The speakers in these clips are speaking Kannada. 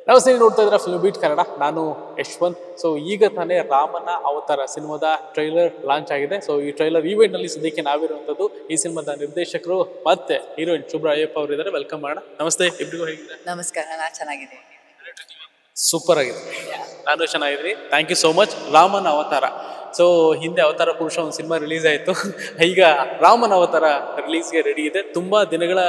ನಮಸ್ತೆ, ನೋಡ್ತಾ ಇದ್ರೆ ಫಿಲ್ಮ್ ಬೀಟ್ ಕನ್ನಡ. ನಾನು ಯಶ್ವಂತ್. ಸೊ ಈಗ ತಾನೇ ರಾಮನ ಅವತಾರ ಸಿನಿಮಾದ ಟ್ರೈಲರ್ ಲಾಂಚ್ ಆಗಿದೆ. ಸೊ ಈ ಟ್ರೈಲರ್ ಈವೆಂಟ್ ನಲ್ಲಿ ಸದ್ಯಕ್ಕೆ ನಾವಿರುವಂತದ್ದು ಈ ಸಿನಿಮಾದ ನಿರ್ದೇಶಕರು ಮತ್ತೆ ಹೀರೋಯಿನ್ ಶುಭ್ರಾ ಅಯ್ಯಪ್ಪ ಅವರು ಇದ್ದಾರೆ. ವೆಲ್ಕಮ್ ಮಾಡೋಣ. ನಮಸ್ತೆ, ಇಬ್ಬರಿಗೂ ಹೇಗಿದೆ? ನಮಸ್ಕಾರ, ನಾನು ಚೆನ್ನಾಗಿದ್ದೀನಿ. ಸೂಪರ್ ಆಗಿದೆ. ನಾನು ಚೆನ್ನಾಗಿದ್ದೀನಿ, ಥ್ಯಾಂಕ್ ಯು ಸೋ ಮಚ್. ರಾಮನ ಅವತಾರ, ಸೊ ಹಿಂದೆ ಅವತಾರ ಪುರುಷ ಒಂದು ಸಿನಿಮಾ ರಿಲೀಸ್ ಆಯಿತು. ಈಗ ರಾಮನ ಅವತಾರ ರಿಲೀಸ್ಗೆ ರೆಡಿ ಇದೆ. ತುಂಬ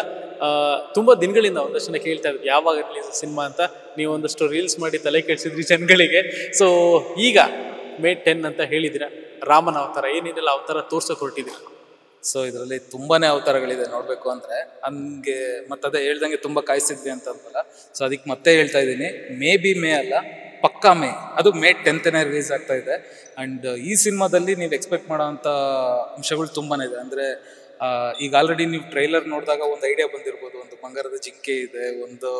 ದಿನಗಳಿಂದ ಒಂದಷ್ಟು ಜನ ಕೇಳ್ತಾ ಇದ್ವಿ ಯಾವಾಗ ರಿಲೀಸ್ ಸಿನಿಮಾ ಅಂತ. ನೀವು ಒಂದಷ್ಟು ರೀಲ್ಸ್ ಮಾಡಿ ತಲೆ ಕೆಡಿಸಿದ್ರಿ ಜನಗಳಿಗೆ. ಸೊ ಈಗ May 10 ಅಂತ ಹೇಳಿದಿರ. ರಾಮನ ಅವತಾರ ಏನೇನೆಲ್ಲ ಅವತಾರ ತೋರ್ಸೋಕೆ ಹೊರಟಿದ್ದೀರಾ? ಸೊ ಇದರಲ್ಲಿ ತುಂಬಾನೇ ಅವತಾರಗಳಿದೆ ನೋಡ್ಬೇಕು ಅಂದ್ರೆ. ಹಂಗೆ ಮತ್ತದೇ ಹೇಳ್ದಂಗೆ ತುಂಬಾ ಕಾಯಿಸಿದ್ವಿ ಅಂತ ಅಂತಲ್ಲ. ಸೊ ಅದಕ್ಕೆ ಮತ್ತೆ ಹೇಳ್ತಾ ಇದ್ದೀನಿ, ಮೇ ಅಲ್ಲ, ಪಕ್ಕಾ ಮೇ. ಅದು May 10ನೇ ರಿಲೀಸ್ ಆಗ್ತಾ ಇದೆ. ಅಂಡ್ ಈ ಸಿನಿಮಾದಲ್ಲಿ ನೀವು ಎಕ್ಸ್ಪೆಕ್ಟ್ ಮಾಡೋವಂಥ ಅಂಶಗಳು ತುಂಬಾನೇ ಇದೆ. ಅಂದ್ರೆ ಈಗ ಆಲ್ರೆಡಿ ನೀವು ಟ್ರೈಲರ್ ನೋಡಿದಾಗ ಒಂದು ಐಡಿಯಾ ಬಂದಿರ್ಬೋದು. ಒಂದು ಬಂಗಾರದ ಜಿಂಕೆ ಇದೆ, ಒಂದು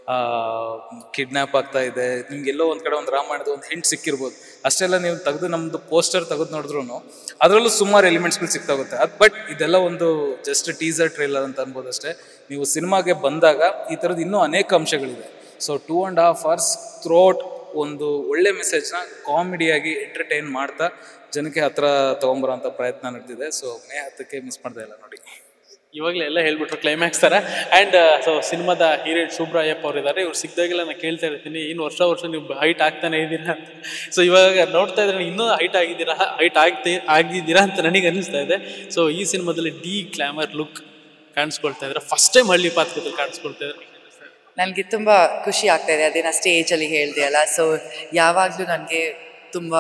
ಕಿಡ್ನಾಪ್ ಆಗ್ತಾ ಇದೆ, ನಿಮ್ಗೆ ಎಲ್ಲೋ ಒಂದ್ ಕಡೆ ಒಂದು ರಾಮಾಯಣದ ಒಂದು ಹಿಂಟ್ ಸಿಕ್ಕಿರ್ಬೋದು. ಅಷ್ಟೆಲ್ಲ ನೀವು ತೆಗೆದು ನಮ್ದು ಪೋಸ್ಟರ್ ತೆಗೆದು ನೋಡಿದ್ರು ಅದರಲ್ಲೂ ಸುಮಾರು ಎಲಿಮೆಂಟ್ಸ್ಗಳು ಸಿಕ್ತಾಗುತ್ತೆ. ಬಟ್ ಇದೆಲ್ಲ ಒಂದು ಜಸ್ಟ್ ಟೀಸರ್ ಟ್ರೈಲರ್ ಅಂತ ಅನ್ಬೋದು ಅಷ್ಟೇ. ನೀವು ಸಿನಿಮಾಗೆ ಬಂದಾಗ ಈ ಥರದ್ದು ಇನ್ನೂ ಅನೇಕ ಅಂಶಗಳಿದೆ. ಸೊ 2.5 hours ಥ್ರೂಔಟ್ ಒಂದು ಒಳ್ಳೆ ಮೆಸೇಜ್ನ ಕಾಮಿಡಿಯಾಗಿ ಎಂಟರ್ಟೈನ್ ಮಾಡ್ತಾ ಜನಕ್ಕೆ ಹತ್ರ ತಗೊಂಬರೋಂಥ ಪ್ರಯತ್ನ ನಡೆದಿದೆ. ಸೊ May 10ಕ್ಕೆ ಮಿಸ್ ಮಾಡ್ತಾ ಇಲ್ಲ ನೋಡಿ. ಇವಾಗಲೇ ಎಲ್ಲ ಹೇಳ್ಬಿಟ್ರು ಕ್ಲೈಮ್ಯಾಕ್ಸ್ ಥರ. ಆ್ಯಂಡ್ ಸೊ ಸಿನಿಮಾದ ಹೀರೋಯಿನ್ ಶುಭ್ರಾ ಅಯ್ಯಪ್ಪ ಅವರು ಇದ್ದಾರೆ. ಇವ್ರು ಸಿಕ್ಕಿದಾಗೆಲ್ಲ ನಾನು ಕೇಳ್ತಾ ಇರ್ತೀನಿ, ಇನ್ನು ವರ್ಷ ನೀವು ಹೈಟ್ ಆಗ್ತಾನೆ ಇದ್ದೀರಾ ಅಂತ. ಸೊ ಇವಾಗ ನೋಡ್ತಾ ಇದ್ರೆ ಇನ್ನೂ ಹೈಟ್ ಆಗಿದ್ದೀರಾ ಅಂತ ನನಗೆ ಅನ್ನಿಸ್ತಾ ಇದೆ. ಸೊ ಈ ಸಿನಿಮಾದಲ್ಲಿ ಗ್ಲಾಮರ್ ಲುಕ್ ಕಾಣಿಸ್ಕೊಳ್ತಾ ಇದ್ದಾರೆ. ಫಸ್ಟ್ ಟೈಮ್ ಹಳ್ಳಿ ಪಾತ್ರದಲ್ಲಿ ಕಾಣಿಸ್ಕೊಳ್ತಾ ಇದ್ದಾರೆ. ನನಗೆ ತುಂಬ ಖುಷಿ ಆಗ್ತಾ ಇದೆ. ಅದೇ ನಾ ಸ್ಟೇಜಲ್ಲಿ ಹೇಳಿದೆ ಅಲ್ಲ. ಸೊ ಯಾವಾಗಲೂ ನನಗೆ ತುಂಬ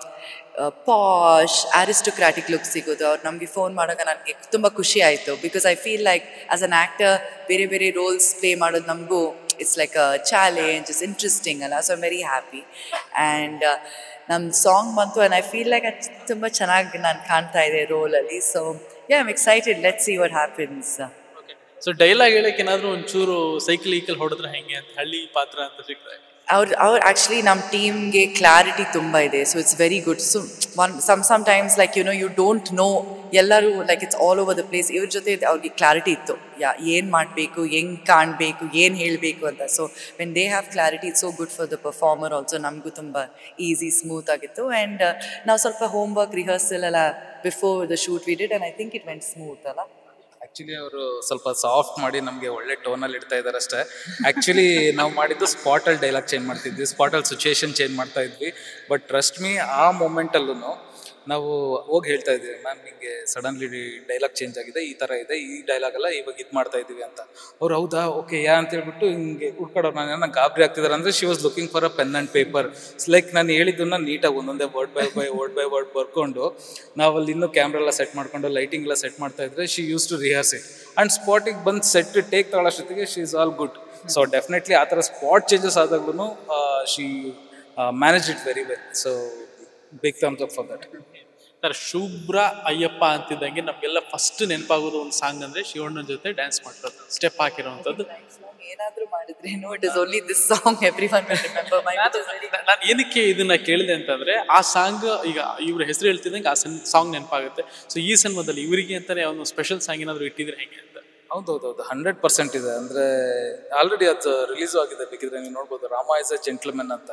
ಪಾಶ್ ಆರಿಸ್ಟೋಕ್ರಾಟಿಕ್ ಲುಕ್ ಸಿಗೋದು. ಅವ್ರು ನಮಗೆ ಫೋನ್ ಮಾಡುವಾಗ ನನಗೆ ತುಂಬ ಖುಷಿ ಆಯಿತು. Because I feel like as an actor ಬೇರೆ ಬೇರೆ ರೋಲ್ಸ್ ಪ್ಲೇ ಮಾಡೋದು ನಮಗೂ it's like a challenge, it's interesting ಅಲ್ಲ. So I am very happy. And ನಮ್ಮ ಸಾಂಗ್ ಬಂತು ಆ್ಯಂಡ್ ಐ ಫೀಲ್ ಲೈಕ್ ಅದು ತುಂಬ ಚೆನ್ನಾಗಿ ನಾನು ಕಾಣ್ತಾ ಇದೆ ರೋಲಲ್ಲಿ. So I am excited, let's see what happens. So dialogue ಹೇಳಕ್ಕೆ ಏನಾದರೂ ಒಂಚೂರು ಸೈಕಲ್ ಹೊಡೆದ್ರೆ ಹೆಂಗೆ ಅಂತ, ಹಳ್ಳಿ ಪಾತ್ರ ಅಂತ ಸಿಗ್ತದೆ. ಅವ್ರು ಆ್ಯಕ್ಚುಲಿ ನಮ್ಮ ಟೀಮ್ಗೆ ಕ್ಲಾರಿಟಿ ತುಂಬ ಇದೆ. So it's very good. So sometimes like you don't know, ಎಲ್ಲರೂ like it's all over the place. ಇವ್ರ ಜೊತೆ ಅವ್ರಿಗೆ ಕ್ಲಾರಿಟಿ ಇತ್ತು, ಏನು ಮಾಡಬೇಕು, ಹೆಂಗೆ ಕಾಣಬೇಕು, ಏನು ಹೇಳಬೇಕು ಅಂತ. So when they have clarity it's so good for the performer also. ನಮಗೂ ತುಂಬ ಈಸಿ, ಸ್ಮೂತ್ ಆಗಿತ್ತು. ಆ್ಯಂಡ್ ನಾವು ಸ್ವಲ್ಪ ಹೋಮ್ ವರ್ಕ್ ರಿಹರ್ಸಲ್ ಎಲ್ಲ before the shoot we did and I think it went smooth ಅಲ್ಲ. ಆ್ಯಕ್ಚುಲಿ ಅವರು ಸ್ವಲ್ಪ ಸಾಫ್ಟ್ ಮಾಡಿ ನಮಗೆ ಒಳ್ಳೆ ಟೋನಲ್ಲಿ ಇಡ್ತಾ ಇದ್ದಾರೆ ಅಷ್ಟೇ. ಆ್ಯಕ್ಚುಲಿ ನಾವು ಮಾಡಿದ್ದು ಸ್ಪಾಟಲ್ಲಿ ಡೈಲಾಗ್ ಚೇಂಜ್ ಮಾಡ್ತಿದ್ವಿ, ಸ್ಪಾಟಲ್ಲಿ ಸಿಚುವೇಶನ್ ಚೇಂಜ್ ಮಾಡ್ತಾ ಇದ್ವಿ. ಬಟ್ ಟ್ರಸ್ಟ್ ಮೀ, ಆ ಮೂಮೆಂಟಲ್ಲೂ ನಾವು ಹೋಗಿ ಹೇಳ್ತಾ ಇದ್ವಿ, ಮ್ಯಾಮ್ ನಿಮಗೆ ಸಡನ್ಲಿ ಡೈಲಾಗ್ ಚೇಂಜ್ ಆಗಿದೆ, ಈ ಥರ ಇದೆ, ಈ ಡೈಲಾಗೆಲ್ಲ ಇವಾಗ ಇದು ಮಾಡ್ತಾ ಇದ್ದೀವಿ ಅಂತ. ಅವ್ರು ಹೌದಾ, ಓಕೆ ಅಂತ ಹೇಳ್ಬಿಟ್ಟು ಹಿಂಗೆ ಹುಡ್ಕಾಡೋರು. ನಂಗೆ ಗಾಬರಿ ಆಗ್ತಿದ್ದಾರೆ. ಅಂದರೆ she was looking for a pen and paper. Like ನಾನು ಹೇಳಿದ್ದನ್ನ ನೀಟಾಗಿ ಒಂದೊಂದೇ ವರ್ಡ್ ಬೈ ವರ್ಡ್ ಬರ್ಕೊಂಡು ನಾವಲ್ಲಿ ಇನ್ನೂ ಕ್ಯಾಮ್ರಾ ಎಲ್ಲ ಸೆಟ್ ಮಾಡ್ಕೊಂಡು ಲೈಟಿಂಗ್ ಎಲ್ಲ ಸೆಟ್ ಮಾಡ್ತಾ ಇದ್ರೆ she used to rehearse it. And ಸ್ಪಾಟಿಗೆ ಬಂದು ಸೆಟ್ ಟೇಕ್ ತಗೊಳ್ಳೋಷ್ಟೊತ್ತಿಗೆ she is all good. So definitely ಆ ಥರ ಸ್ಪಾಟ್ ಚೇಂಜಸ್ ಆದಾಗ್ಲೂ she manage it very well. So big thumbs up for that. Sir, Shubhra Ayyappa ಅಂತಿದ್ದಂಗೆ ನಮಗೆಲ್ಲ ಫಸ್ಟ್ ನೆನಪಾಗೋದು ಒಂದು ಸಾಂಗ್ ಅಂದರೆ ಶಿವಣ್ಣನ ಜೊತೆ ಡ್ಯಾನ್ಸ್ ಮಾಡಿರೋದು, ಸ್ಟೆಪ್ ಹಾಕಿರೋವಂಥದ್ದು. ಏನಾದರೂ ಮಾಡಿದ್ರೇನು it is only this song everyone will remember. ನಾನು ಏನಕ್ಕೆ ಇದನ್ನ ಕೇಳಿದೆ ಅಂತಂದ್ರೆ, ಆ ಸಾಂಗ್ ಈಗ ಇವ್ರ ಹೆಸರು ಹೇಳ್ತಿದ್ದಂಗೆ ಆ ಸಾಂಗ್ ನೆನಪಾಗುತ್ತೆ. ಸೊ ಈ ಸಿನಿಮಾದಲ್ಲಿ ಇವರಿಗೆ ಅಂತಾನೆ ಒಂದು ಸ್ಪೆಷಲ್ ಸಾಂಗ್ ಏನಾದರೂ ಇಟ್ಟಿದ್ರೆ ಹೆಂಗೆ ಅಂತ? ಹೌದೌದು, 100% ಇದೆ. ಅಂದರೆ ಆಲ್ರೆಡಿ ಅದು ರಿಲೀಸು ಆಗಿದೆ, ಬೇಕಿದ್ರೆ ನೀವು ನೋಡ್ಬೋದು. ರಾಮ ಇಸ್ ಅ ಜೆಂಟ್ಲ್ಮನ್ ಅಂತ.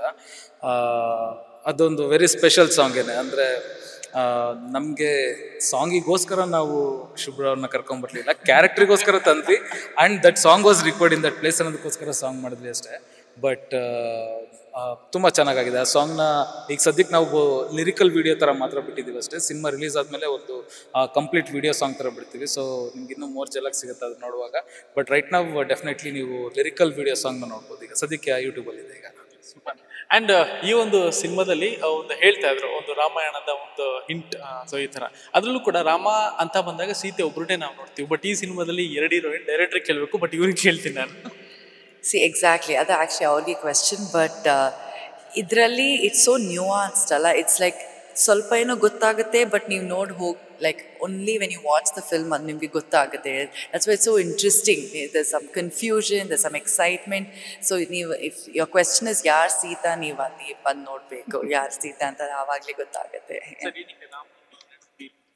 ಅದೊಂದು ವೆರಿ ಸ್ಪೆಷಲ್ ಸಾಂಗ್ ಏನೇ. ಅಂದರೆ ನಮಗೆ ಸಾಂಗಿಗೋಸ್ಕರ ನಾವು ಶುಭ್ರ ಅವ್ರನ್ನ ಕರ್ಕೊಂಡ್ಬರ್ಲಿಲ್ಲ, ಕ್ಯಾರೆಕ್ಟ್ರಿಗೋಸ್ಕರ ತಂದ್ವಿ. And that song was record in that place ಅನ್ನೋದಕ್ಕೋಸ್ಕರ ಸಾಂಗ್ ಮಾಡಿದ್ವಿ ಅಷ್ಟೇ. ಬಟ್ ತುಂಬ ಚೆನ್ನಾಗಾಗಿದೆ ಆ ಸಾಂಗ್ನ. ಈಗ ಸದ್ಯಕ್ಕೆ ನಾವು ಲಿರಿಕಲ್ ವಿಡಿಯೋ ಥರ ಮಾತ್ರ ಬಿಟ್ಟಿದ್ದೀವಿ ಅಷ್ಟೇ. ಸಿನಿಮಾ ರಿಲೀಸ್ ಆದಮೇಲೆ ಒಂದು ಕಂಪ್ಲೀಟ್ ವಿಡಿಯೋ ಸಾಂಗ್ ಥರ ಬಿಡ್ತೀವಿ. ಸೊ ನಿಮ್ಗೆ ಇನ್ನೂ ಮೋರ್ ಜಲಕ್ ಸಿಗುತ್ತೆ ಅದು ನೋಡುವಾಗ. ಬಟ್ ರೈಟ್ ನಾವು ಡೆಫಿನೆಟ್ಲಿ ನೀವು ಲಿರಿಕಲ್ ವಿಡಿಯೋ ಸಾಂಗ್ನ ನೋಡ್ಬೋದು. ಈಗ ಸದ್ಯಕ್ಕೆ ಯೂಟ್ಯೂಬಲ್ಲಿದೆ ಈಗ. ಆ್ಯಂಡ್ ಈ ಒಂದು ಸಿನಿಮಾದಲ್ಲಿ ಒಂದು ಹೇಳ್ತಾ ಇದ್ರು, ಒಂದು ರಾಮಾಯಣದ ಒಂದು ಹಿಂಟ್. ಸೊ ಈ ಥರ ಅದರಲ್ಲೂ ಕೂಡ ರಾಮ ಅಂತ ಬಂದಾಗ ಸೀತೆ ಒಬ್ಬರನ್ನೇ ನಾವು ನೋಡ್ತೀವಿ. ಬಟ್ ಈ ಸಿನಿಮಾದಲ್ಲಿ 2 ಹೀರೋಯಿನ್. ಡೈರೆಕ್ಟ್ರಿಗೆ ಕೇಳಬೇಕು, ಬಟ್ ಇವ್ರಿಗೆ ಕೇಳ್ತೀನಿ ನಾನು. ಎಕ್ಸಾಕ್ಟ್ಲಿ, ಅದು ಆ್ಯಕ್ಚುಲಿ ಅವ್ರಿಗೆ ಕ್ವೆಶ್ಚನ್. ಬಟ್ ಇದರಲ್ಲಿ ಇಟ್ಸ್ ಸೋ ನ್ಯೂಆನ್ಸ್ಡ್ ಅಲ್ಲ. ಇಟ್ಸ್ ಲೈಕ್ ಸ್ವಲ್ಪ ಏನೋ ಗೊತ್ತಾಗುತ್ತೆ, ಬಟ್ ನೀವು ನೋಡಿ ಹೋಗಿ like only when you watch the film ಅದು ನಿಮಗೆ ಗೊತ್ತಾಗುತ್ತೆ. That's why it's so interesting. There some confusion, there some excitement. So ನೀವು ಇಫ್ ಯುವರ್ ಕ್ವೆಶ್ಚನ್ ಇಸ್ ಯಾರು ಸೀತಾ, ನೀವು ಅಲ್ಲಿ ಬಂದು ನೋಡಬೇಕು ಯಾರು ಸೀತಾ ಅಂತ, ಆವಾಗಲೇ ಗೊತ್ತಾಗುತ್ತೆ.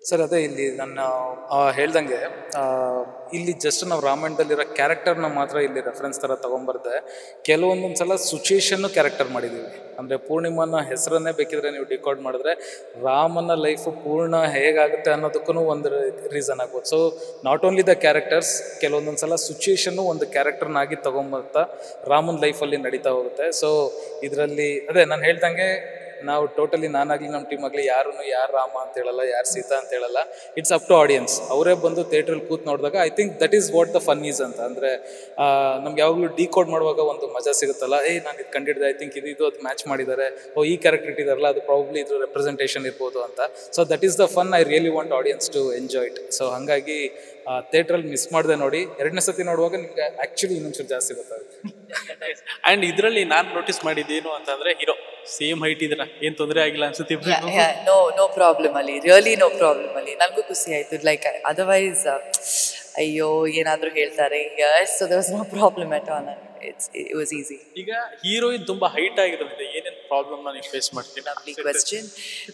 ಸರ್ ಅದೇ ಇಲ್ಲಿ ನನ್ನ ಹೇಳ್ದಂಗೆ ಇಲ್ಲಿ ಜಸ್ಟ್ ನಾವು ರಾಮಾಯಣದಲ್ಲಿರೋ ಕ್ಯಾರೆಕ್ಟರ್ನ ಮಾತ್ರ ಇಲ್ಲಿ ರೆಫರೆನ್ಸ್ ಥರ ತೊಗೊಂಬರ್ದೆ ಕೆಲವೊಂದೊಂದು ಸಲ ಸಿಚುಯೇಷನ್ನು ಕ್ಯಾರೆಕ್ಟರ್ ಮಾಡಿದ್ದೀವಿ. ಅಂದರೆ ಪೂರ್ಣಿಮಾನ ಹೆಸರನ್ನೇ ಬೇಕಿದ್ರೆ ನೀವು ಡಿಕೋಡ್ ಮಾಡಿದ್ರೆ ರಾಮನ ಲೈಫು ಪೂರ್ಣ ಹೇಗಾಗುತ್ತೆ ಅನ್ನೋದಕ್ಕೂ ಒಂದು ರೀಸನ್ ಆಗ್ಬೋದು. So not only the characters, ಕೆಲವೊಂದೊಂದು ಸಲ ಸಿಚುಯೇಷನ್ನು ಒಂದು ಕ್ಯಾರೆಕ್ಟರ್ನಾಗಿ ತೊಗೊಂಬರ್ತಾ ರಾಮನ ಲೈಫಲ್ಲಿ ನಡೀತಾ ಹೋಗುತ್ತೆ. ಸೊ ಇದರಲ್ಲಿ ಅದೇ ನಾನು ಹೇಳ್ದಂಗೆ ನಾವು ಟೋಟಲಿ ನಾನಾಗಲಿ ನಮ್ಮ ಟೀಮ್ ಆಗಲಿ ಯಾರು ರಾಮ ಅಂತ ಹೇಳಲ್ಲ, ಯಾರು ಸೀತಾ ಅಂತ ಹೇಳಲ್ಲ. It's up to audience. ಅವರೇ ಬಂದು ಥಿಯೇಟ್ರಲ್ಲಿ ಕೂತ್ ನೋಡಿದಾಗ I think that is what the fun is ಅಂತ. ಅಂದರೆ ನಮ್ಗೆ ಯಾವಾಗಲೂ ಡಿಕೋಡ್ ಮಾಡುವಾಗ ಒಂದು ಮಜಾ ಸಿಗುತ್ತಲ್ಲ, ನಾನು ಇದು ಕಂಡಿಡ್ದೆ, ಐ ಥಿಂಕ್ ಇದು ಅದು ಮ್ಯಾಚ್ ಮಾಡಿದ್ದಾರೆ, ಈ ಕ್ಯಾರೆಕ್ಟರ್ ಇಟ್ಟಿದಾರಲ್ಲ ಅದು ಪ್ರಾಬ್ಲಿ ಇದ್ರ ರೆಪ್ರೆಸೆಂಟೇಷನ್ ಇರ್ಬೋದು ಅಂತ. So that is the fun. I really want audience to enjoy it. So ಹಾಗಾಗಿ ಥಿಯೇಟ್ರಲ್ಲಿ ಮಿಸ್ ಮಾಡಿದೆ ನೋಡಿ, ಎರಡನೇ ಸತಿ ನೋಡುವಾಗ ನಿಮ್ಗೆ ಆ್ಯಕ್ಚುಲಿ ಇನ್ನೊಂಚೂರು ಜಾಸ್ತಿ ಗೊತ್ತಾಗುತ್ತೆ. ಆ್ಯಂಡ್ ಇದರಲ್ಲಿ ನಾನು ನೋಟಿಸ್ ಮಾಡಿದ್ದೇನು ಅಂತಂದರೆ ಹೀರೋ ಸೇಮ್ ಹೈಟ್ ಇದ್ರ ಏನು ತೊಂದರೆ ಆಗಿಲ್ಲ ಅನ್ಸುತ್ತೆ. ನೋ ಪ್ರಾಬ್ಲಮ್ ಅಲ್ಲಿ, ರಿಯಲಿ ನೋ ಪ್ರಾಬ್ಲಮ್ ಅಲ್ಲಿ. ನನಗೂ ಖುಷಿ ಆಯ್ತು. ಲೈಕ್ ಅದರ್ವೈಸ್ ಅಯ್ಯೋ ಏನಾದರೂ ಹೇಳ್ತಾರೆ. So there was no problem at all. It was easy. ಈಗ ಹೀರೋಯಿನ್ ತುಂಬಾ ಹೈಟ್ ಆಗಿರೋದ್ರಿಂದ ಏನೇನು ಪ್ರಾಬ್ಲಮ್ನ ನೀವು ಫೇಸ್ ಮಾಡ್ತೀನಿ? Lovely question.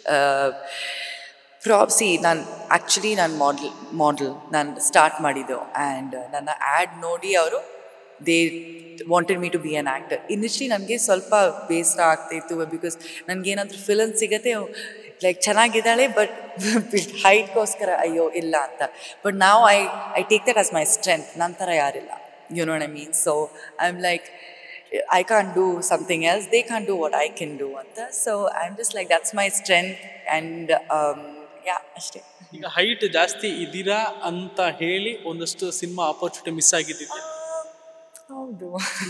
ನಾನು ಮಾಡೆಲ್ ನಾನು ಸ್ಟಾರ್ಟ್ ಮಾಡಿದ್ದು. ಆ್ಯಂಡ್ ನನ್ನ ಆ್ಯಡ್ ನೋಡಿ ಅವರು they wanted me to be an actor. Initially ನನಗೆ ಸ್ವಲ್ಪ ಬೇಸರ ಆಗ್ತಾಯಿತ್ತು, ಬಿಕಾಸ್ ನನಗೇನಾದರೂ ಫಿಲಮ್ ಸಿಗುತ್ತೆ ಲೈಕ್ ಚೆನ್ನಾಗಿದ್ದಾಳೆ ಬಟ್ ಹೈಟ್ಗೋಸ್ಕರ ಅಯ್ಯೋ ಇಲ್ಲ ಅಂತ. ಬಟ್ ನಾವು I take that as my strength. ನನ್ನ ಥರ ಯಾರಿಲ್ಲ, you know what I mean. So I am like I can't do something else, they can't do what I can do ಅಂತ. So I'm just like that's my strength and ಅಷ್ಟೇ. ಈಗ ಹೈಟ್ ಜಾಸ್ತಿ ಇದ್ದೀರಾ ಅಂತ ಹೇಳಿ ಒಂದಷ್ಟು ಸಿನಿಮಾ ಆಪರ್ಚುನಿಟಿ ಮಿಸ್ ಆಗಿದ್ದಿದೆ. ಹೌದು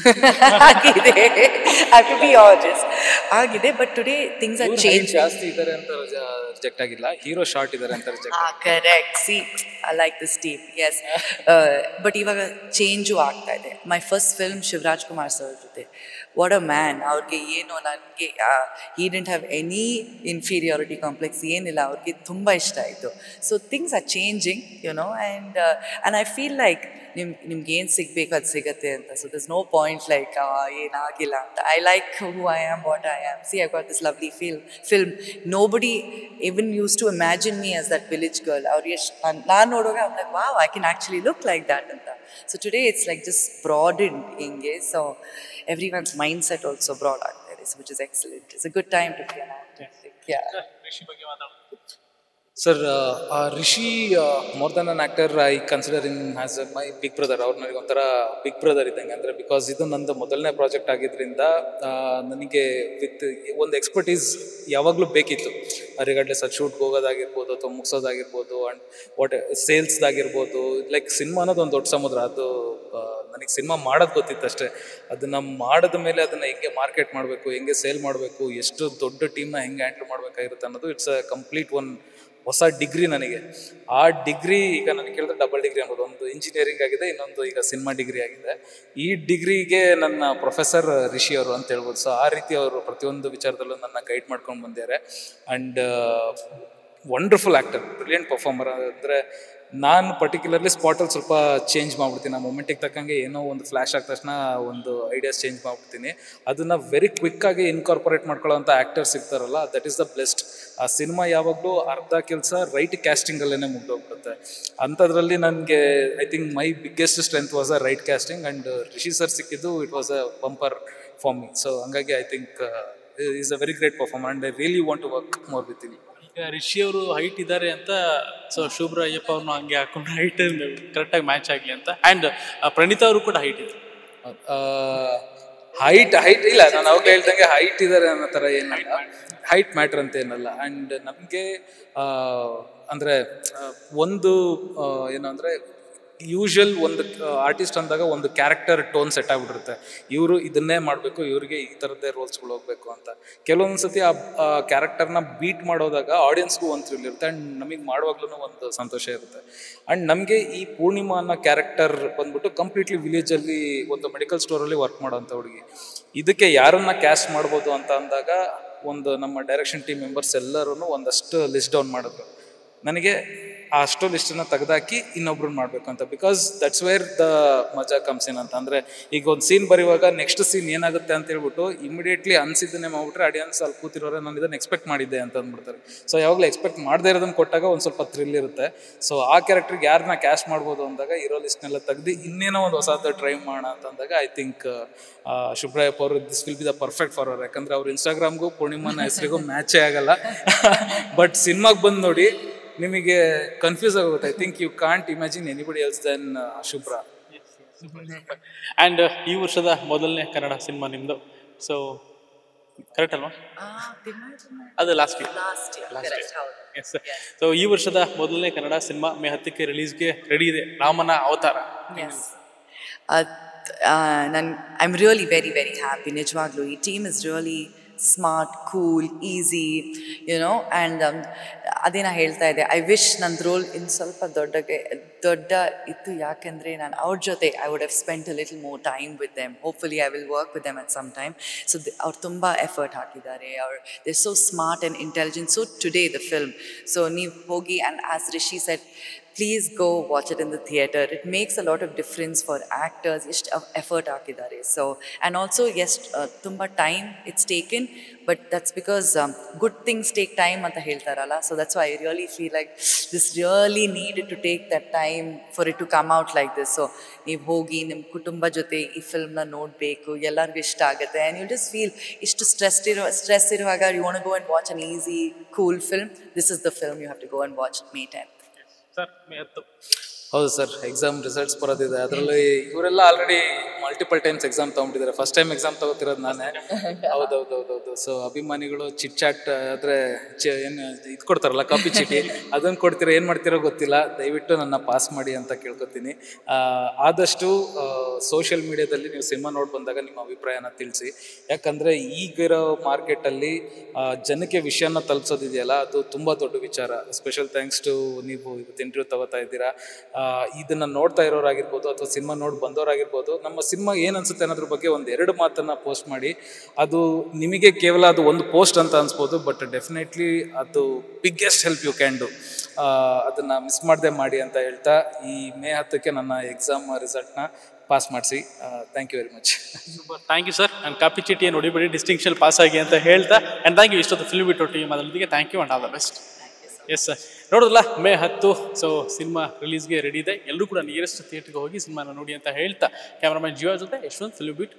ಆಗಿದೆ, ಐ ಟು ಬಿ ಆನೆಸ್ಟ್ ಆಗಿದೆ. But today things are change. ಜಾಸ್ತಿ ಇದ್ದಾರೆ ಅಂತ ರಿಜೆಕ್ಟ್ ಆಗಿಲ್ಲ, ಹೀರೋ ಶಾರ್ಟ್ ಇದ್ದಾರೆ ಅಂತ reject. Correct. See I like this team. Yes. But ಇವಾಗ ಚೇಂಜು ಆಗ್ತಾ ಇದೆ. My first film Shivaraj Kumar sir ಜೊತೆ, ವಾಟ್ ಅ ಮ್ಯಾನ್. ಅವ್ರಿಗೆ ಏನು ನನಗೆ he didn't have any inferiority complex, ಏನಿಲ್ಲ. ಅವ್ರಿಗೆ ತುಂಬ ಇಷ್ಟ ಆಯಿತು. So things are changing no. And I feel like ನಿಮ್ಗೆ ಏನು ಸಿಗಬೇಕು ಅದು ಸಿಗತ್ತೆ ಅಂತ. So there's no point like ಏನಾಗಿಲ್ಲ ಅಂತ. I like who I am, what I am. See I got this lovely film. Nobody even used to imagine me as that village girl. Or ನಾನು ನೋಡುವಾಗ I'm like wow, I can actually look like that ಅಂತ. So today it's like just broadened ಹಿಂಗೆ. So everyone's mindset also broad ಆಗ್ತಾ ಇದೆ, which is excellent. It's a good time to be an actor. Rishi ಬಗ್ಗೆ ಮಾತಾಡೋದು. Sir Rishi more than an actor, I consider in as my big brother. ಅವ್ರು ನನಗೆ ಒಂಥರ ಬಿಗ್ ಬ್ರದರ್ ಇದ್ದಂಗೆ. ಅಂದರೆ ಬಿಕಾಸ್ ಇದು ನಂದು ಮೊದಲನೇ ಪ್ರಾಜೆಕ್ಟ್ ಆಗಿದ್ದರಿಂದ ನನಗೆ ವಿತ್ ಒಂದು ಎಕ್ಸ್ಪರ್ಟೀಸ್ ಯಾವಾಗಲೂ ಬೇಕಿತ್ತು. ರಿಗಾರ್ಡ್ಲೆಸ್ ಅದು ಶೂಟ್ಗೆ ಹೋಗೋದಾಗಿರ್ಬೋದು ಅಥವಾ ಮುಗಿಸೋದಾಗಿರ್ಬೋದು, ಆ್ಯಂಡ್ ವಾಟ್ ಸೇಲ್ಸ್ದಾಗಿರ್ಬೋದು. ಲೈಕ್ ಸಿನಿಮಾ ಅನ್ನೋದು ಒಂದು ದೊಡ್ಡ ಸಮುದ್ರ. ಅದು ನನಗೆ ಸಿನಿಮಾ ಮಾಡೋದು ಗೊತ್ತಿತ್ತು ಅಷ್ಟೇ. ಅದನ್ನು ಮಾಡಿದ ಮೇಲೆ ಅದನ್ನು ಹೆಂಗೆ ಮಾರ್ಕೆಟ್ ಮಾಡಬೇಕು, ಹೆಂಗೆ ಸೇಲ್ ಮಾಡಬೇಕು, ಎಷ್ಟು ದೊಡ್ಡ ಟೀಮ್ನ ಹೆಂಗೆ ಹ್ಯಾಂಡಲ್ ಮಾಡಬೇಕಾಗಿರುತ್ತೆ ಅನ್ನೋದು ಇಟ್ಸ್ ಅ ಕಂಪ್ಲೀಟ್ ಒನ್ ಹೊಸ ಡಿಗ್ರಿ ನನಗೆ. ಆ ಡಿಗ್ರಿ ಈಗ ನನಗೆ ಕೇಳಿದ್ರೆ ಡಬಲ್ ಡಿಗ್ರಿ ಅನ್ಬೋದು. ಒಂದು ಇಂಜಿನಿಯರಿಂಗ್ ಆಗಿದೆ, ಇನ್ನೊಂದು ಈಗ ಸಿನಿಮಾ ಡಿಗ್ರಿ ಆಗಿದೆ. ಈ ಡಿಗ್ರಿಗೆ ನನ್ನ ಪ್ರೊಫೆಸರ್ ರಿಷಿ ಅವರು ಅಂತ ಹೇಳ್ಬೋದು. ಸೊ ಆ ರೀತಿ ಅವರು ಪ್ರತಿಯೊಂದು ವಿಚಾರದಲ್ಲೂ ನನ್ನ ಗೈಡ್ ಮಾಡ್ಕೊಂಡು ಬಂದಿದ್ದಾರೆ. And wonderful actor, brilliant performer. ಅಂದರೆ ನಾನು ಪರ್ಟಿಕ್ಯುಲರ್ಲಿ ಸ್ಪಾಟಲ್ಲಿ ಸ್ವಲ್ಪ ಚೇಂಜ್ ಮಾಡ್ಬಿಡ್ತೀನಿ. ಆ ಮೊಮೆಂಟಿಗೆ ತಕ್ಕಂಗೆ ಏನೋ ಒಂದು ಫ್ಲ್ಯಾಶ್ ಆದ ತಕ್ಷಣ ಒಂದು ಐಡಿಯಾಸ್ ಚೇಂಜ್ ಮಾಡ್ಬಿಡ್ತೀನಿ. ಅದನ್ನು ವೆರಿ ಕ್ವಿಕ್ಕಾಗಿ ಇನ್ಕಾರ್ಪೊರೇಟ್ ಮಾಡ್ಕೊಳ್ಳೋಂಥ ಆ್ಯಕ್ಟರ್ಸ್ ಸಿಗ್ತಾರಲ್ಲ, ದಟ್ ಈಸ್ ದ ಬೆಸ್ಟ್. ಆ ಸಿನಿಮಾ ಯಾವಾಗಲೂ ಅರ್ಧ ಕೆಲಸ ರೈಟ್ ಕ್ಯಾಸ್ಟಿಂಗಲ್ಲೇ ಮುಗ್ದೋಗ್ಬಿಡುತ್ತೆ. ಅಂಥದ್ರಲ್ಲಿ ನನಗೆ I think my biggest strength was a right casting. And Rishi sir ಸಿಕ್ಕಿದ್ದು it was a bumper for me. So ಹಂಗಾಗಿ I think is a very great performer and I really want to work more with in. ಈಗ ರಿಷಿ ಅವರು ಹೈಟ್ ಇದ್ದಾರೆ ಅಂತ ಸೊ ಶುಭ್ರ ಅಯ್ಯಪ್ಪ ಅವ್ರನ್ನ ಹಂಗೆ ಹಾಕೊಂಡು ಹೈಟ್ ಕರೆಕ್ಟಾಗಿ ಮ್ಯಾಚ್ ಆಗಲಿ ಅಂತ. ಆ್ಯಂಡ್ ಪ್ರಣೀತಾ ಅವರು ಕೂಡ ಹೈಟ್ ಇದೆ. ಹೈಟ್ ಇಲ್ಲ, ನಾನು ಅವಾಗ ಹೇಳ್ದಂಗೆ ಹೈಟ್ ಇದ್ದಾರೆ ಅನ್ನೋ ಥರ ಏನಲ್ಲ, ಹೈಟ್ ಮ್ಯಾಟ್ರ್ ಅಂತ ಏನಲ್ಲ. ಆ್ಯಂಡ್ ನಮಗೆ ಅಂದರೆ ಒಂದು ಏನು ಅಂದರೆ ಯೂಶ್ವಲ್ ಒಂದು ಆರ್ಟಿಸ್ಟ್ ಅಂದಾಗ ಒಂದು ಕ್ಯಾರೆಕ್ಟರ್ ಟೋನ್ ಸೆಟ್ ಆಗಿಬಿಟ್ಟಿರುತ್ತೆ. ಇವರು ಇದನ್ನೇ ಮಾಡಬೇಕು, ಇವರಿಗೆ ಈ ಥರದ್ದೇ ರೋಲ್ಸ್ಗಳು ಹೋಗಬೇಕು ಅಂತ. ಕೆಲವೊಂದು ಸತಿ ಆ ಕ್ಯಾರೆಕ್ಟರ್ನ ಬೀಟ್ ಮಾಡೋದಾಗ ಆಡಿಯನ್ಸ್ಗೂ ಒಂದು ಥ್ರಿಲ್ ಇರುತ್ತೆ ಆ್ಯಂಡ್ ನಮಗೆ ಮಾಡುವಾಗ್ಲೂ ಒಂದು ಸಂತೋಷ ಇರುತ್ತೆ. ಆ್ಯಂಡ್ ನಮಗೆ ಈ ಪೂರ್ಣಿಮಾ ಅನ್ನೋ ಕ್ಯಾರೆಕ್ಟರ್ ಬಂದ್ಬಿಟ್ಟು ಕಂಪ್ಲೀಟ್ಲಿ ವಿಲೇಜಲ್ಲಿ ಒಂದು ಮೆಡಿಕಲ್ ಸ್ಟೋರಲ್ಲಿ ವರ್ಕ್ ಮಾಡೋಂಥ ಹುಡುಗಿ. ಇದಕ್ಕೆ ಯಾರನ್ನ ಕ್ಯಾಸ್ಟ್ ಮಾಡ್ಬೋದು ಅಂತ ಅಂದಾಗ ಒಂದು ನಮ್ಮ ಡೈರೆಕ್ಷನ್ ಟೀಮ್ ಮೆಂಬರ್ಸ್ ಎಲ್ಲರೂ ಒಂದಷ್ಟು ಲಿಸ್ಟ್ ಡೌನ್ ಮಾಡಿದ್ರು. ನನಗೆ ಆ ಅಷ್ಟು ಲಿಸ್ಟನ್ನ ತೆಗೆದಾಕಿ ಇನ್ನೊಬ್ರನ್ನ ಮಾಡಬೇಕು ಅಂತ. ಬಿಕಾಸ್ ದಟ್ಸ್ ವೇರ್ ದ ಮಜಾ ಕಮ್ಸ್ ಇನ್ ಅಂತ. ಅಂದರೆ ಈಗ ಒಂದು ಸೀನ್ ಬರೆಯುವಾಗ ನೆಕ್ಸ್ಟ್ ಸೀನ್ ಏನಾಗುತ್ತೆ ಅಂತ ಹೇಳ್ಬಿಟ್ಟು ಇಮಿಡಿಯೇಟ್ಲಿ ಅನ್ಸಿದ್ದನ್ನೇ ಮಾಡ್ಬಿಟ್ರೆ ಆಡಿಯನ್ಸ್ ಅಲ್ಲಿ ಕೂತಿರೋರೆ ನಾನು ಇದನ್ನು ಎಕ್ಸ್ಪೆಕ್ಟ್ ಮಾಡಿದ್ದೆ ಅಂತ ಅಂದ್ಬಿಡ್ತಾರೆ. ಸೊ ಯಾವಾಗಲೂ ಎಕ್ಸ್ಪೆಕ್ಟ್ ಮಾಡದೇ ಇರೋದನ್ನ ಕೊಟ್ಟಾಗ ಒಂದು ಸ್ವಲ್ಪ ಥ್ರಿಲ್ ಇರುತ್ತೆ. ಸೊ ಆ ಕ್ಯಾರೆಕ್ಟರ್ಗೆ ಯಾರನ್ನ ಕ್ಯಾಶ್ ಮಾಡ್ಬೋದು ಅಂದಾಗ ಇರೋ ಲಿಸ್ಟ್ನೆಲ್ಲ ತೆಗೆದು ಇನ್ನೇನೋ ಒಂದು ಹೊಸದು ಟ್ರೈ ಮಾಡೋಣ ಅಂತ ಅಂದಾಗ ಐ ಥಿಂಕ್ ಶುಭ್ರಾಯಪ್ಪ ಅವರು this will be the perfect for our. ಯಾಕಂದ್ರೆ ಅವ್ರ ಇನ್ಸ್ಟಾಗ್ರಾಮ್ಗೂ ಪೂರ್ಣಿಮನ ಹೆಸರಿಗೂ ಮ್ಯಾಚೇ ಆಗಲ್ಲ. ಬಟ್ ಸಿನಿಮಾಗೆ ಬಂದು ನೋಡಿ ನಿಮಗೆ ಕನ್ಫ್ಯೂಸ್ ಆಗುತ್ತೆ. I think you can't imagine anybody else then Shubhra. And ಈ ವರ್ಷದ ಮೊದಲನೇ ಕನ್ನಡ ಸಿನಿಮಾ ನಿಮ್ಮದು. ಸೊ ಕರೆಕ್ಟ್ ಅಲ್ವಾ? ಅದು ಲಾಸ್ಟ್ ಇಯರ್. ಸೊ ಈ ವರ್ಷದ ಮೊದಲನೇ ಕನ್ನಡ ಸಿನಿಮಾ ಮೇ 10ಕ್ಕೆ ರಿಲೀಸ್ಗೆ ರೆಡಿ ಇದೆ, ರಾಮನ ಅವತಾರ. I'm really very, very happy. ನಿಜವಾಗ್ಲೂ ಈ team is really smart, cool, easy, you know. And ಅದೇ ನಾ ಹೇಳ್ತಾ ಇದ್ದೆ, ಐ ವಿಶ್ ನಂದು ರೋಲ್ ಇನ್ನು ಸ್ವಲ್ಪ ದೊಡ್ಡ ಇತ್ತು. ಯಾಕೆಂದರೆ ನಾನು ಅವ್ರ ಜೊತೆ I would have spent a little more time with them. Hopefully I will work with them at some time. So ಅವ್ರು ತುಂಬ ಎಫರ್ಟ್ ಹಾಕಿದ್ದಾರೆ. They so smart and intelligent. So today the film, so ನೀವು ಹೋಗಿ, and as Rishi said, please go watch it in the theatre. It makes a lot of difference for actors. Just effort hakidare. So, and also yes, tumba time it's taken, but that's because good things take time anta heltaralla. So that's why I really feel like this really needed to take that time for it to come out like this. So ನೀವು ಹೋಗಿ ನಿಮ್ಮ ಕುಟುಂಬ ಜೊತೆ ಈ ಫಿಲ್ಮ್ನ ನೋಡಬೇಕು, ಎಲ್ಲರಿಗೂ ಇಷ್ಟ ಆಗುತ್ತೆ. ಆ್ಯಂಡ್ ಯು ಜಸ್ಟ್ ಫೀಲ್ ಇಷ್ಟು ಸ್ಟ್ರೆಸ್ ಇರುವಾಗ you want to go and watch an easy, cool film. This is the film you have to go and watch May 10th. Sir May 10. ಹೌದು ಸರ್, ಎಕ್ಸಾಮ್ ರಿಸಲ್ಟ್ಸ್ ಬರೋದಿದೆ. ಅದರಲ್ಲಿ ಇವರೆಲ್ಲ ಆಲ್ರೆಡಿ ಮಲ್ಟಿಪಲ್ ಟೈಮ್ಸ್ ಎಕ್ಸಾಮ್ ತೊಗೊಂಡಿದ್ದಾರೆ. ಫಸ್ಟ್ ಟೈಮ್ ಎಕ್ಸಾಮ್ ತಗೋತಿರೋದು ನಾನೇ. ಹೌದೌದೌದೌದು. ಸೊ ಅಭಿಮಾನಿಗಳು ಚಿಟ್ ಚಾಟ್ ಆದರೆ ಏನು ಇದು ಕೊಡ್ತಾರಲ್ಲ, ಕಾಪಿ ಚೀಟಿ, ಅದನ್ನು ಕೊಡ್ತೀರಾ, ಏನು ಮಾಡ್ತೀರೋ ಗೊತ್ತಿಲ್ಲ. ದಯವಿಟ್ಟು ನನ್ನ ಪಾಸ್ ಮಾಡಿ ಅಂತ ಕೇಳ್ಕೊತೀನಿ. ಆದಷ್ಟು ಸೋಷಿಯಲ್ ಮೀಡಿಯಾದಲ್ಲಿ ನೀವು ಸಿನಿಮಾ ನೋಡಿ ಬಂದಾಗ ನಿಮ್ಮ ಅಭಿಪ್ರಾಯನ ತಿಳಿಸಿ. ಯಾಕಂದರೆ ಈಗಿರೋ ಮಾರ್ಕೆಟಲ್ಲಿ ಜನಕ್ಕೆ ವಿಷಯನ ತಲುಪಿಸೋದಿದೆಯಲ್ಲ, ಅದು ತುಂಬ ದೊಡ್ಡ ವಿಚಾರ. ಸ್ಪೆಷಲ್ ಥ್ಯಾಂಕ್ಸ್ ಟು ನೀವು ಇವತ್ತು ಇಂಟರ್ವ್ಯೂ ತಗೋತಾ ಇದ್ದೀರಾ. ಇದನ್ನು ನೋಡ್ತಾ ಇರೋರಾಗಿರ್ಬೋದು ಅಥವಾ ಸಿನಿಮಾ ನೋಡಿ ಬಂದವರಾಗಿರ್ಬೋದು, ನಮ್ಮ ಸಿನಿಮಾ ಏನು ಅನ್ಸುತ್ತೆ ಅನ್ನೋದ್ರ ಬಗ್ಗೆ ಒಂದು 2 ಮಾತನ್ನು ಪೋಸ್ಟ್ ಮಾಡಿ. ಅದು ನಿಮಗೆ ಕೇವಲ ಅದು ಒಂದು ಪೋಸ್ಟ್ ಅಂತ ಅನ್ಸ್ಬೋದು, ಬಟ್ ಡೆಫಿನೆಟ್ಲಿ ಅದು biggest help you can do. ಅದನ್ನು ಮಿಸ್ ಮಾಡದೆ ಮಾಡಿ ಅಂತ ಹೇಳ್ತಾ, ಈ ಮೇ 10ಕ್ಕೆ ನನ್ನ ಎಕ್ಸಾಮ್ ರಿಸಲ್ಟ್ನ ಪಾಸ್ ಮಾಡಿಸಿ. Thank you very much. Thank you sir. ನಾನು ಕಾಪಿ ಚೀಟಿಯನ್ನು ನೋಡಿಬಿಡಿ, ಡಿಸ್ಟಿಂಕ್ಷನ್ ಪಾಸ್ ಆಗಿ ಅಂತ ಹೇಳ್ತಾ, ಆ್ಯಂಡ್ ಥ್ಯಾಂಕ್ ಯು ಇಷ್ಟೊತ್ತು ಫಿಲ್ಮ್ ಬಿಟ್ಟು ಟೀಮ್ ಅದರೊಂದಿಗೆ. Thank you and all the best. Yes sir, ನೋಡೋದಲ್ಲ ಮೇ 10. ಸೊ ಸಿನಿಮಾ ರಿಲೀಸ್ಗೆ ರೆಡಿ ಇದೆ. ಎಲ್ಲರೂ ಕೂಡ ನಿಯರೆಸ್ಟ್ ಥಿಯೇಟ್ರಿಗೆ ಹೋಗಿ ಸಿನಿಮಾನ ನೋಡಿ ಅಂತ ಹೇಳ್ತಾ, ಕ್ಯಾಮ್ರಾಮನ್ ಜೀವ ಜೊತೆ ಯಶವಂತ್, ಫಿಲ್ಮ್ ಬಿಟ್.